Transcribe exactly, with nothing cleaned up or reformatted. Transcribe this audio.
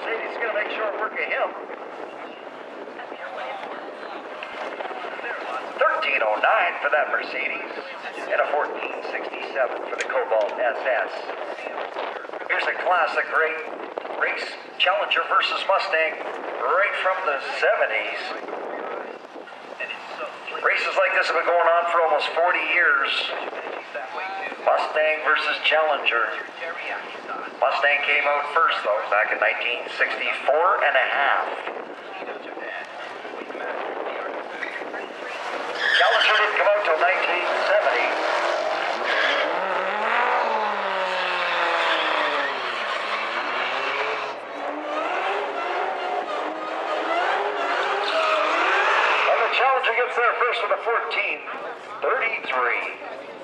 Mercedes is going to make short work of him. thirteen oh nine for that Mercedes, and a fourteen sixty-seven for the Cobalt S S. Here's a classic race, race Challenger versus Mustang, right from the seventies. Races like this have been going on for almost forty years. Mustang versus Challenger. Mustang came out first, though, back in nineteen sixty-four and a half. Challenger didn't come out till nineteen seventy. And the Challenger gets there first with a fourteen thirty-three.